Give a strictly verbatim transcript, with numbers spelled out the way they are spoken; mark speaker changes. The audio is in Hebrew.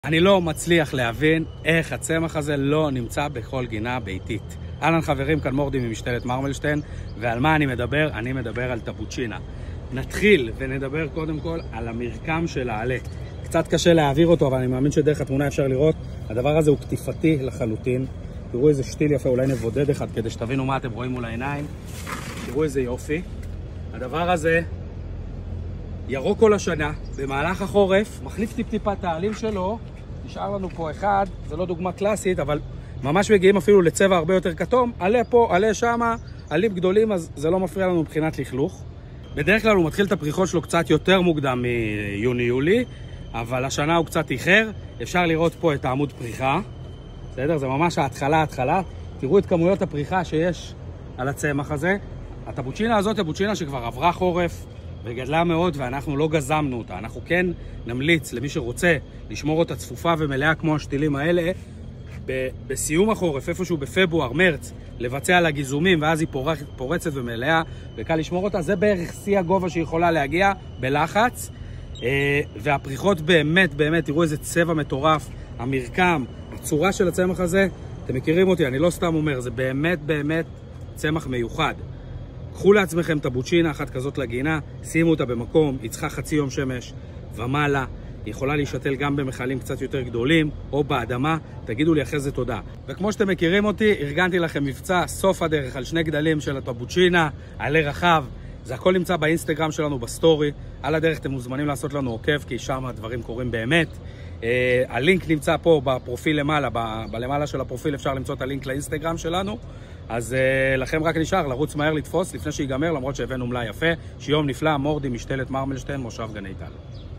Speaker 1: אני לא מצליח להבין איך הצמח הזה לא נמצא בכל גינה ביתית. אהלן חברים, כאן מורדי ממשתלת מרמלשטיין, ועל מה אני מדבר? אני מדבר על טבוצ'ינה. נתחיל ונדבר קודם כל על המרקם של העלה. קצת קשה להעביר אותו, אבל אני מאמין שדרך התמונה אפשר לראות. הדבר הזה הוא קטיפתי לחלוטין. תראו איזה שתיל יפה, אולי נבודד אחד כדי שתבינו מה אתם רואים מול העיניים. תראו איזה יופי. הדבר הזה ירוק כל השנה, במהלך החורף, מחליף טיפ-טיפה את העלים שלו, נשאר לנו פה אחד, זה לא דוגמה קלאסית, אבל ממש מגיעים אפילו לצבע הרבה יותר כתום, עלה פה, עלה שמה, עלים גדולים, אז זה לא מפריע לנו מבחינת לכלוך. בדרך כלל הוא מתחיל את הפריחות שלו קצת יותר מוקדם מיוני-יולי, אבל השנה הוא קצת איחר, אפשר לראות פה את העמוד פריחה, בסדר? זה ממש ההתחלה, ההתחלה. תראו את כמויות הפריחה שיש על הצמח הזה. הטבוצ'ינה הזאת, טבוצ'ינה שכבר עברה חורף, וגדלה מאוד, ואנחנו לא גזמנו אותה. אנחנו כן נמליץ למי שרוצה לשמור אותה צפופה ומלאה כמו השתילים האלה, ב- בסיום החורף, איפשהו בפברואר, מרץ, לבצע לה גיזומים, ואז היא פורח, פורצת ומלאה, וקל לשמור אותה. זה בערך שיא הגובה שיכולה להגיע בלחץ. והפריחות באמת, באמת, תראו איזה צבע מטורף, המרקם, הצורה של הצמח הזה, אתם מכירים אותי, אני לא סתם אומר, זה באמת, באמת צמח מיוחד. קחו לעצמכם טבוצ'ינה אחת כזאת לגינה, שימו אותה במקום, היא צריכה חצי יום שמש ומעלה, היא יכולה להישתל גם במחלים קצת יותר גדולים או באדמה, תגידו לי אחרי זה תודה. וכמו שאתם מכירים אותי, ארגנתי לכם מבצע סוף הדרך על שני גדלים של הטבוצ'ינה, עלה רחב, זה הכל נמצא באינסטגרם שלנו בסטורי, על הדרך אתם מוזמנים לעשות לנו עוקב, כי שם הדברים קורים באמת. Uh, הלינק נמצא פה בפרופיל למעלה, ב- בלמעלה של הפרופיל אפשר למצוא את הלינק לאינסטגרם שלנו, אז uh, לכם רק נשאר לרוץ מהר לתפוס לפני שיגמר, למרות שהבאנו מלא יפה. שיום נפלא, מורדי משתלת מרמלשטיין, מושב גני טל.